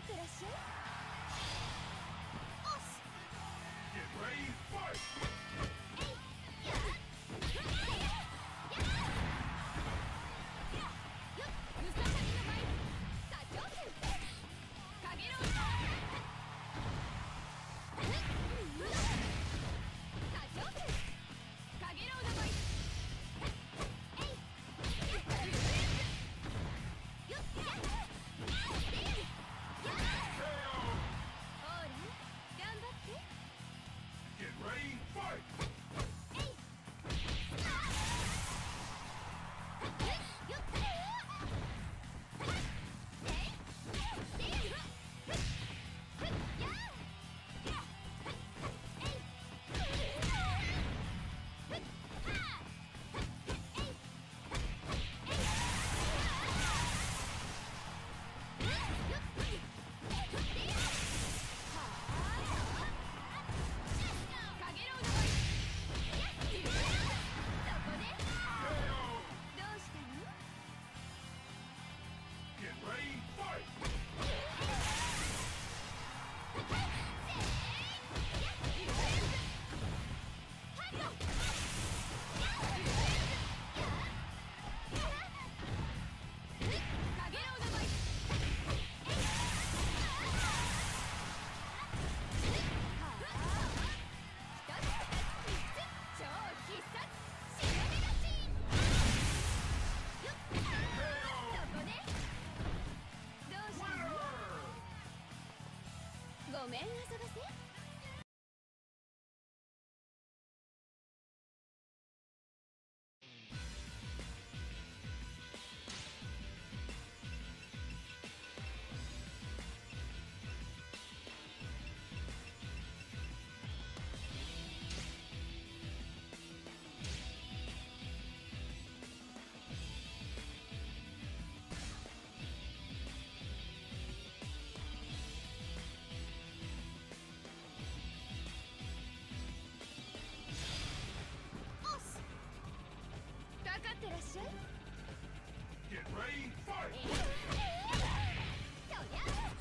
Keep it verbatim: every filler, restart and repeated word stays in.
ってらっしゃい。おし。 Get ready, fight! えい。やっ。やっ。よっ。ムササビの舞。左京拳。かげろう。左京拳。かげろうの舞。えい。やっ。よっ。やっ。ほら、頑張って。 Get ready, fight! えい。よっ。えい。えい。やあ。えい。はあ。えい。えい。よっ。はあ。かげろうの舞。やっ。そこね。どうしたの？ Get ready, fight! ごめん、遊ばせ。おし。かかってらっしゃい。 Get ready, fight! そりゃ。